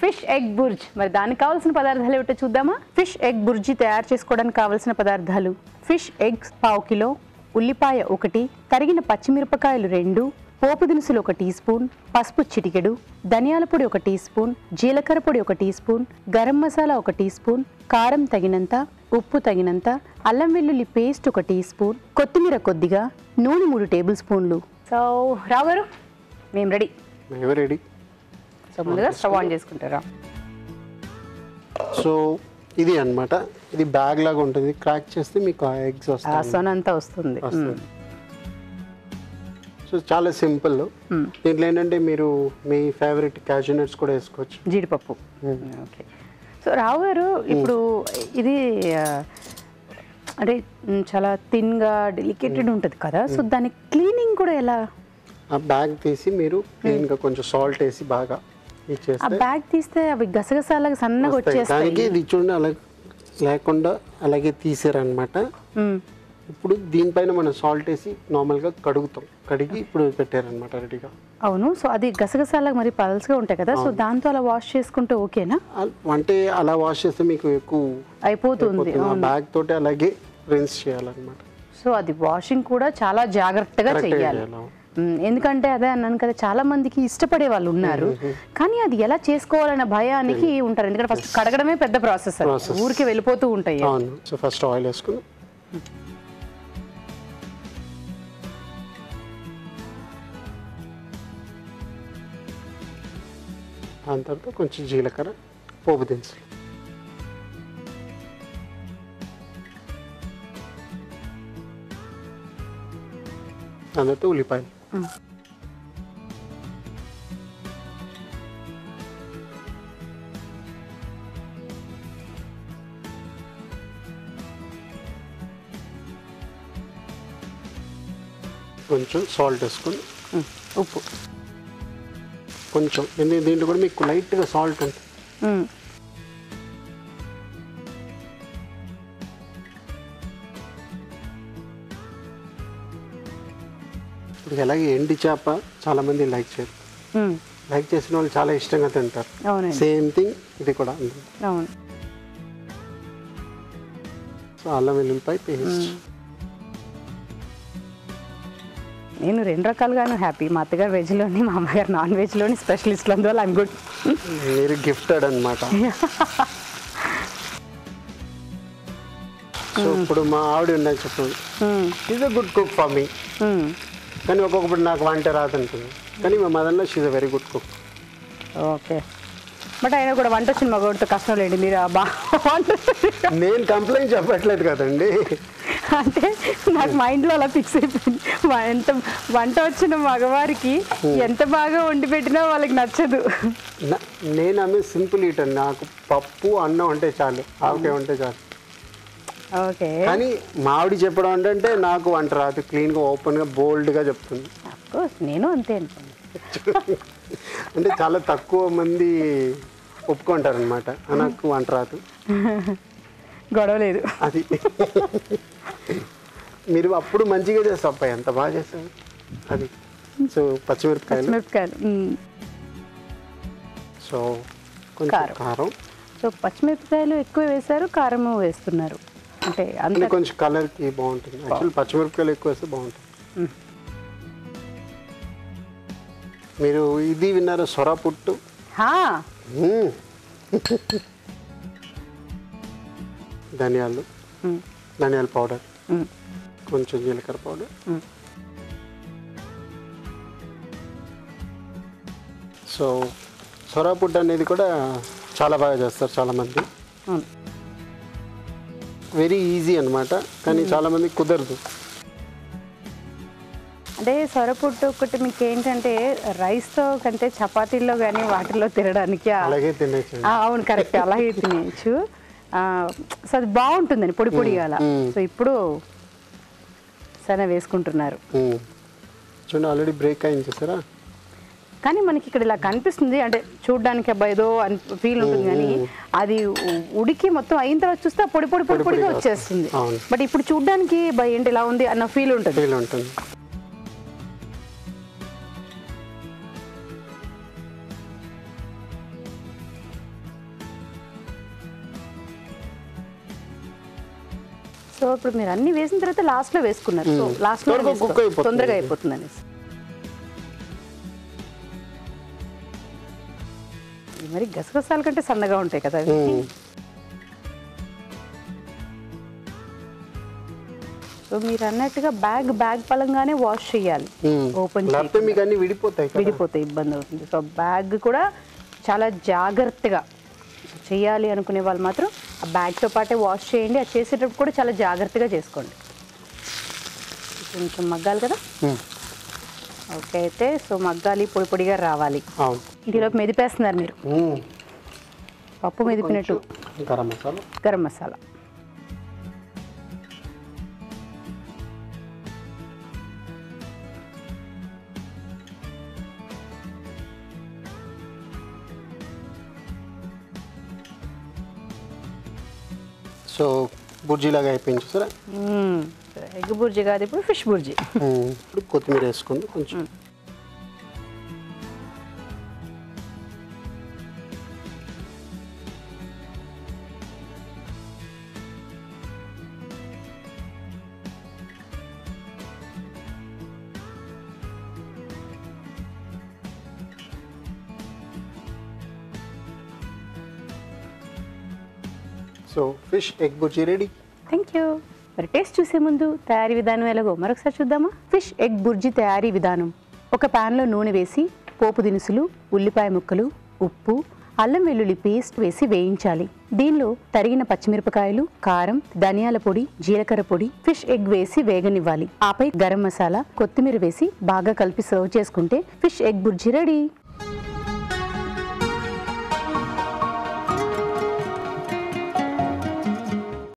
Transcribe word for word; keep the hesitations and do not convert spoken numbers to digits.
Fish egg Burj. మరి దానికి కావాల్సిన పదార్థాలు ఏమిటో చూద్దామా? ఫిష్ ఎగ్ బుర్జీ తయారు చేసుకోవడానికి కావాల్సిన పదార్థాలు: ఫిష్ ఎగ్స్ పావు కిలో, ఉల్లిపాయ ఒకటి, తరిగిన పచ్చిమిరపకాయలు రెండు, పోపు దినుసులు ఒక టీ స్పూన్, పసుపు చిటికెడు, ధనియాల పొడి ఒక టీ స్పూన్, జీలకర్ర పొడి ఒక టీ స్పూన్, గరం మసాలా ఒక టీ స్పూన్, కారం తగినంత, ఉప్పు తగినంత, అల్లం వెల్లుల్లి పేస్ట్ ఒక టీ స్పూన్, కొత్తిమీర కొద్దిగా, నూనె మూడు టేబుల్ స్పూన్లు. సో రావు గారు మేము రెడీ. మేము రెడీ. సో ముందుగా స్టవ్ ఆన్ చేసుకుంటారా? సో ఇది అన్నమాట, ఇది బ్యాగ్ లాగా ఉంటుంది. క్రాక్ చేస్తే మీకు ఆ ఎగ్స్ వస్తాయి, సొనంతా వస్తుంది. సో చాలా సింపుల్. దీంట్లో ఏంటంటే మీరు మీ ఫేవరెట్ క్యాష్యూ నట్స్ కూడా వేసుకోవచ్చు, జీడిపప్పు. ఓకే. సో రావు గారు ఇప్పుడు ఇది అంటే చాలా థిన్గా డెలికేటెడ్ ఉంటుంది కదా, సో దాని క్లీనింగ్ కూడా ఎలా? ఆ బ్యాగ్ తీసి మీరు క్లీన్గా కొంచెం సాల్ట్ వేసి బాగా ఇచ్చేస్తే, ఆ బ్యాగ్ తీస్తే అవి గసగసాలాగా సన్నగా వచ్చేస్తాయి. దానికి ఇది చూడండి అలా లేకుండా అలాగే తీసారనమాట. ఇప్పుడు దీనిపైన మనం సాల్ట్ వేసి నార్మల్గా కడుగుతాం, కడిగి ఇప్పుడు పెట్టారనమాట రెడీగా. అవును. సో అది గసగసాలాగా మరి పల్స్గా ఉంటాయి కదా, సో దాంతో అలా వాష్ చేసుకుంటే ఓకేనా? అంటే అలా వాష్ చేస్తే మీకు ఎక్కువ అయిపోతుంది. బ్యాగ్ తోటి అలాగే రిన్స్ చేయాలన్నమాట. సో అది వాషింగ్ కూడా చాలా జాగ్రత్తగా చెయ్యాలి. ఎందుకంటే అదే అన్నాను కదా, చాలా మందికి ఇష్టపడే వాళ్ళు ఉన్నారు, కానీ అది ఎలా చేసుకోవాలన్న భయానికి ఉంటారు. ఎందుకంటే ఫస్ట్ కడగడమే పెద్ద ప్రాసెస్, ఊరికే వెళ్ళిపోతూ ఉంటాయి. సో ఫస్ట్ ఆయిల్ వేసుకుని, దాని తర్వాత కొంచెం జీలకర్ర, పోపు దినుసులు, దాని తర్వాత ఉల్లిపాయలు, కొంచెం సాల్ట్ వేసుకొని, ఉప్పు కొంచెం, ఎందుకంటే దీంట్లో కూడా మీకు లైట్గా సాల్ట్ ఉంటుంది. ఇప్పుడు అలాగే ఎండి చేప చాలా మంది లైక్ చేయరు, లైక్ చేసిన వాళ్ళు చాలా ఇష్టంగా తింటారు. సేమ్ థింగ్ ఇది కూడా. సో అల్లం వెల్లుల్లిపాయ పేస్ట్. నేను రెండు రకాలుగాను హ్యాపీ. మా అత్తగారు వెజ్లోని, మా అమ్మగారు నాన్ వెజ్లోని స్పెషలిస్ట్లు, అందువల్ల ఐమ్ గుడ్. మీరు గిఫ్టెడ్ అనమాట. సో ఇప్పుడు మా ఆవిడ ఉన్నాయి చెప్పండి, is a good cook for me, కానీ ఒక్కొక్కప్పుడు నాకు వంట రాదంటుంది, కానీ మా మదర్లో she's a very good cook. Okay. But అయినా కూడా వంట వచ్చిన మగవాడితో కష్టం లేండి. మీరు బాగా నేను కంప్లైంట్ చెప్పట్లేదు కదండి, అంటే నాకు మైండ్లో అలా ఫిక్స్ అయిపోయింది. ఎంత వంట వచ్చిన మగవారికి ఎంత బాగా వండి పెట్టినా వాళ్ళకి నచ్చదు. నేను ఆమె సింపుల్ ఈటర్, నాకు పప్పు అన్నం అంటే చాలు, ఆవకాయ ఉంటే చాలు. ఓకే. కానీ మావిడి చెప్పడం అంటే నాకు వంట రాదు, క్లీన్గా ఓపెన్గా బోల్డ్గా చెప్తుంది. అఫ్కోర్స్ నేను అంతే అనుకోండి. అంటే చాలా తక్కువ మంది ఒప్పుకుంటారనమాట, నాకు వంట రాదు, గొడవ లేదు. అది మీరు అప్పుడు మంచిగా చేస్తాం, అబ్బాయి ఎంత బాగా చేస్తారు అది. సో పచ్చిమిరపకాయలు, పచ్చిమిరపకాయలు సో కొంచెం కారం. సో పచ్చిమిరపకాయలు ఎక్కువ వేశారు, కారం వేస్తున్నారు అంటే అంటే కొంచెం కలర్కి బాగుంటుంది. యాక్చువల్లీ పచ్చిమిరపకాయలు ఎక్కువ వేస్తే బాగుంటుంది. మీరు ఇది విన్నారా, సొర పుట్టు? ధనియాలు, ధనియాల పౌడర్, కొంచెం జీలకర్ర పౌడర్, సో సొర పుట్టు అనేది కూడా చాలా బాగా చేస్తారు చాలామంది. వెరీ ఈజీ అనమాట, కానీ చాలామంది కుదరదు. అంటే సొరపుట్టు ఒకటి మీకు ఏంటంటే రైస్తో కంటే చపాతీల్లో కానీ వాటిల్లో తినడానికి అలాగే తినేయచ్చు. అవును, కరెక్ట్, అలాగే తినేయచ్చు. సో అది బాగుంటుందని పొడి పొడిగా అలా. సో ఇప్పుడు సరే వేసుకుంటున్నారు చూడండి, ఆల్రెడీ బ్రేక్ అయింది చూసారా. కానీ మనకి ఇక్కడ ఇలా కనిపిస్తుంది, అంటే చూడడానికి అబ్బాయి ఏదో అని ఫీల్ ఉంటుంది, కానీ అది ఉడికి మొత్తం అయిన తర్వాత చూస్తే పొడి పొడి పొడి పొడిగా వచ్చేస్తుంది. బట్ ఇప్పుడు చూడడానికి భయ ఏంటి ఇలా ఉంది అన్న ఫీల్ ఉంటుంది. ఫీల్ ఉంటుంది. సో ఇప్పుడు మీరు అన్ని వేసిన తర్వాత లాస్ట్లో వేసుకున్నారు, సో లాస్ట్లో తొందరగా అయిపోతుంది అనేసి. మరి గసగసాల కంటే సన్నగా ఉంటాయి కదా అవి. సో మీరు అన్నట్టుగా బ్యాగ్ బ్యాగ్ పలంగానే వాష్ చేయాలి, ఓపెన్ విడిపోతాయి విడిపోతాయి ఇబ్బంది అవుతుంది. సో బ్యాగ్ కూడా చాలా జాగ్రత్తగా చేయాలి అనుకునే వాళ్ళు మాత్రం ఆ బ్యాగ్తో పాటే వాష్ చేయండి. అది చేసేటప్పుడు కూడా చాలా జాగ్రత్తగా చేసుకోండి. కొంచెం మగ్గాలి కదా. ఓకే, అయితే సో మగ్గాలి, పొడి పొడిగా రావాలి. ఇంటిలోకి మెదిపేస్తున్నారు మీరు, పప్పు మెదిపినట్టు. గరం మసాలా గరం మసాలా సో బుర్జీలాగా అయిపోయింది చూసారా. ఎగ్ బుర్జీ కాదు, ఇప్పుడు ఫిష్ బుర్జీ. ఇప్పుడు కొత్తిమీర వేసుకుంది కొంచెం. So fish egg bhurji ready. Thank you. మరి టేస్ట్ చూసే ముందు తయారీ విధానం ఎలాగో మరొకసారి చూద్దామా. ఫిష్ ఎగ్ బుర్జీ తయారీ విధానం: ఒక ప్యాన్లో నూనె వేసి పోపు దినుసులు, ఉల్లిపాయ ముక్కలు, ఉప్పు, అల్లం వెల్లుల్లి పేస్ట్ వేసి వేయించాలి. దీనిలో తరిగిన పచ్చిమిరపకాయలు, కారం, ధనియాల పొడి, జీలకర్ర పొడి, ఫిష్ ఎగ్ వేసి వేగనివ్వాలి. ఆపై గరం మసాలా, కొత్తిమీర వేసి బాగా కలిపి సర్వ్ చేసుకుంటే ఫిష్ ఎగ్ బుర్జీ రెడీ.